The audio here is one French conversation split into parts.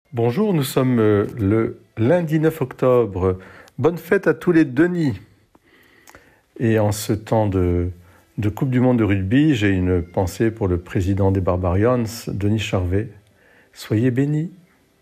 Bonjour, nous sommes le lundi 9 octobre. Bonne fête à tous les Denis. Et en ce temps de Coupe du Monde de rugby, j'ai une pensée pour le président des Barbarians, Denis Charvet. Soyez bénis.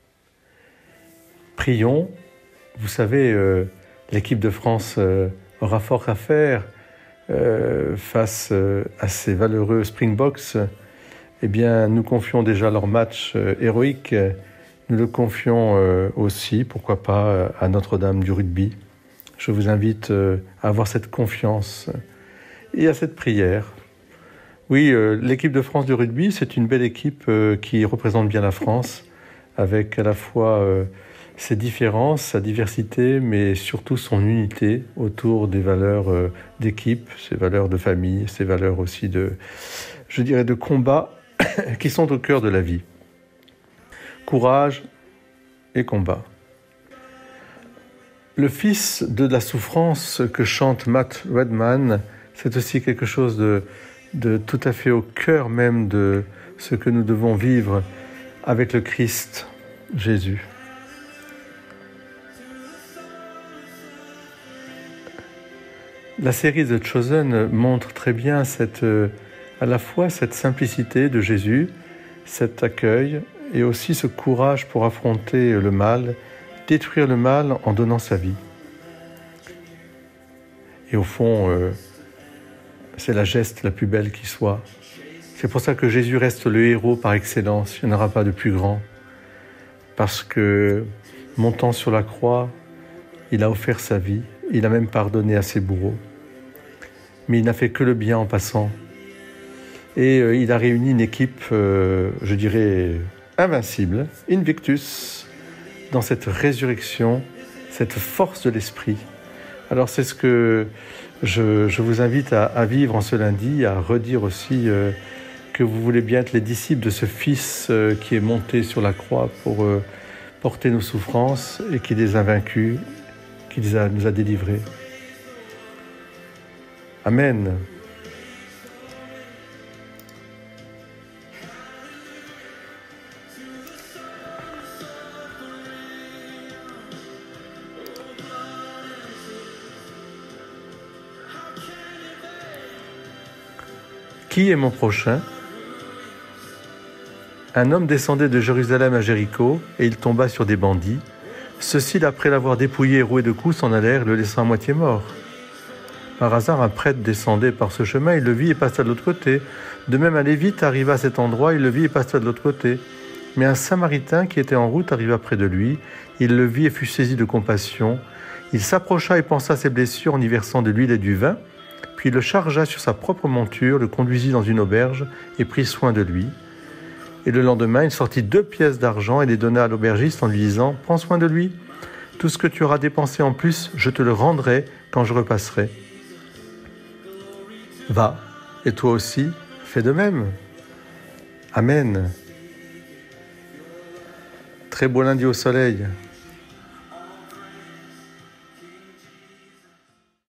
Prions. Vous savez, l'équipe de France aura fort à faire face à ces valeureux Springboks. Eh bien, nous confions déjà leur match héroïque. Nous le confions aussi, pourquoi pas, à Notre-Dame du rugby. Je vous invite à avoir cette confiance et à cette prière. Oui, l'équipe de France du rugby, c'est une belle équipe qui représente bien la France, avec à la fois ses différences, sa diversité, mais surtout son unité autour des valeurs d'équipe, ses valeurs de famille, ses valeurs aussi de combat, qui sont au cœur de la vie. Courage et combat. Le fils de la souffrance que chante Matt Redman, c'est aussi quelque chose de tout à fait au cœur même de ce que nous devons vivre avec le Christ, Jésus. La série The Chosen montre très bien à la fois cette simplicité de Jésus, cet accueil et aussi ce courage pour affronter le mal, détruire le mal en donnant sa vie. Et au fond, c'est la geste la plus belle qui soit. C'est pour ça que Jésus reste le héros par excellence. Il n'y en aura pas de plus grand. Parce que, montant sur la croix, il a offert sa vie. Il a même pardonné à ses bourreaux. Mais il n'a fait que le bien en passant. Et il a réuni une équipe, invincible, invictus, dans cette résurrection, cette force de l'esprit. Alors c'est ce que je vous invite à vivre en ce lundi, à redire aussi que vous voulez bien être les disciples de ce Fils qui est monté sur la croix pour porter nos souffrances et qui les a vaincus, qui nous a délivrés. Amen. Qui est mon prochain ? Un homme descendait de Jérusalem à Jéricho, et il tomba sur des bandits. Ceux-ci, après l'avoir dépouillé et roué de coups, s'en allèrent, le laissant à moitié mort. Par hasard, un prêtre descendait par ce chemin, il le vit et passa de l'autre côté. De même, un lévite arriva à cet endroit, il le vit et passa de l'autre côté. Mais un samaritain qui était en route arriva près de lui, il le vit et fut saisi de compassion. Il s'approcha et pansa ses blessures en y versant de l'huile et du vin. Puis il le chargea sur sa propre monture, le conduisit dans une auberge et prit soin de lui. Et le lendemain, il sortit 2 pièces d'argent et les donna à l'aubergiste en lui disant « Prends soin de lui. Tout ce que tu auras dépensé en plus, je te le rendrai quand je repasserai. » Va, et toi aussi, fais de même. Amen. Très beau lundi au soleil.